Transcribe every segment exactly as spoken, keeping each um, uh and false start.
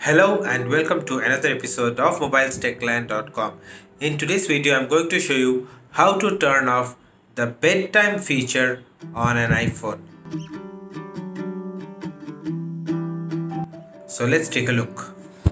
Hello and welcome to another episode of mobiles tech land dot com. In today's video, I'm going to show you how to turn off the bedtime feature on an iPhone. So let's take a look.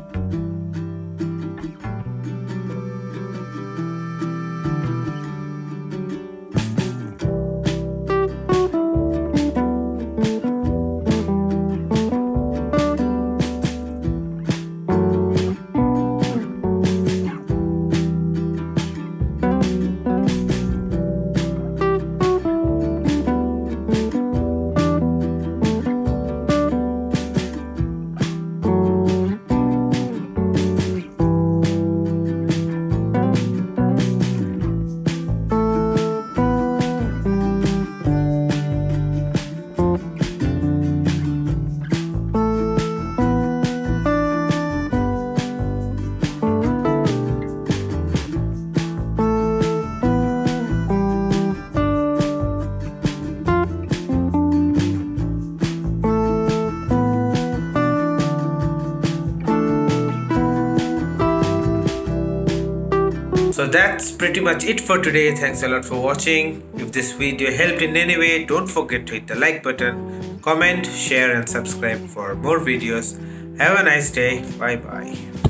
So that's pretty much it for today. Thanks a lot for watching. If this video helped in any way, don't forget to hit the like button, comment, share and subscribe for more videos. Have a nice day. Bye bye.